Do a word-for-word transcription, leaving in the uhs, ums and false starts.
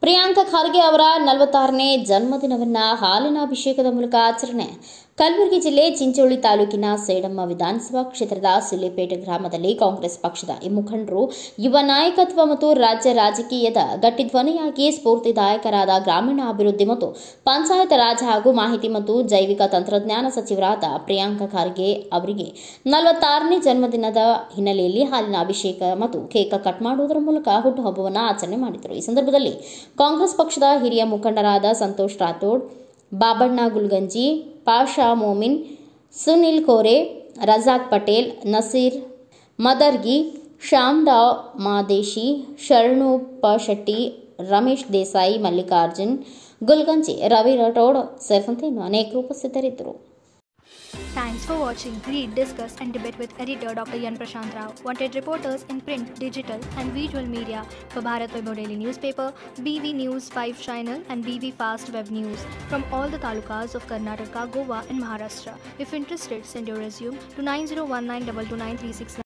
ಪ್ರಿಯಾಂಕ ಖರ್ಗೆ ಅವರ ನಲವತ್ತಾರನೇ ಜನ್ಮದಿನವನ್ನು ಹಾಲಿನ ಅಭಿಷೇಕದ ಮೂಲಕ ಆಚರಣೆ. ಕಲಬುರಗಿ ಜಿಲ್ಲೆ ಚಿಂಚೋಳಿ ತಾಲೂಕಿನ ಸೇಡಮ್ಮ ವಿಧಾನಸಭಾ ಕ್ಷೇತ್ರದ ಸಿಲ್ಲಿಪೇಟೆ ಗ್ರಾಮದಲ್ಲಿ ಕಾಂಗ್ರೆಸ್ ಪಕ್ಷದ ಈ ಮುಖಂಡರು, ಯುವ ನಾಯಕತ್ವ ಮತ್ತು ರಾಜ್ಯ ರಾಜಕೀಯದ ಗಟ್ಟಿಧ್ವನಿಯಾಗಿ ಸ್ಫೂರ್ತಿದಾಯಕರಾದ ಗ್ರಾಮೀಣಾಭಿವೃದ್ಧಿ ಮತ್ತು ಪಂಚಾಯತ್ ರಾಜ್ ಹಾಗೂ ಮಾಹಿತಿ ಮತ್ತು ಜೈವಿಕ ತಂತ್ರಜ್ಞಾನ ಸಚಿವರಾದ ಪ್ರಿಯಾಂಕ ಖರ್ಗೆ ಅವರಿಗೆ ನಲವತ್ತಾರನೇ ಜನ್ಮದಿನದ ಹಿನ್ನೆಲೆಯಲ್ಲಿ ಹಾಲಿನ ಅಭಿಷೇಕ ಮತ್ತು ಕೇಕ್ ಕಟ್ ಮಾಡುವುದರ ಮೂಲಕ ಹುಟ್ಟುಹಬ್ಬವನ್ನು ಆಚರಣೆ ಮಾಡಿದರು. ಈ ಸಂದರ್ಭದಲ್ಲಿ ಕಾಂಗ್ರೆಸ್ ಪಕ್ಷದ ಹಿರಿಯ ಮುಖಂಡರಾದ ಸಂತೋಷ್ ರಾಥೋಡ್, ಬಾಬಣ್ಣ ಗುಲ್ಗಂಜಿ, ಪಾಷಾ ಮೋಮಿನ್, ಸುನಿಲ್ ಕೋರೆ, ರಜಾಕ್ ಪಟೇಲ್, ನಸೀರ್ ಮದರ್ಗಿ, ಶ್ಯಾಮರಾವ್ ಮಾದೇಶಿ, ಶರಣು ಪಶೆಟ್ಟಿ, ರಮೇಶ್ ದೇಸಾಯಿ, ಮಲ್ಲಿಕಾರ್ಜುನ್ ಗುಲ್ಗಂಜಿ, ರವಿ ರಾಠೋಡ್ ಸೇರಿದಂತೆ ಅನೇಕರು ಉಪಸ್ಥಿತರಿದ್ದರು. Thanks for watching. Read, discuss and debate with editor Doctor Yan Prashant Rao. Wanted reporters in print, digital and visual media for Bharat Vaibhav Daily Newspaper, B V News five Channel and B V Fast Web News from all the talukas of Karnataka, Goa and Maharashtra. If interested, send your resume to nine zero one nine two two nine three six nine.